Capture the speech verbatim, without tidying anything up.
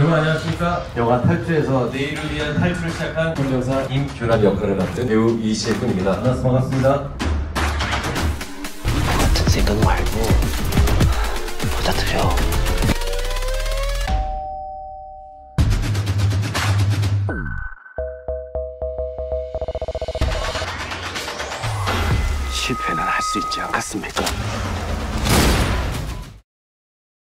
여러분 안녕하십니까. 영화 탈주에서 내일을 위한 탈출을 시작한 혼전사 임규란 역할을 맡은 배우 이시의 군입니다. 만나서 반갑습니다. 같은 생각 말고 받아들여. 실패는 할 수 있지 않겠습니까?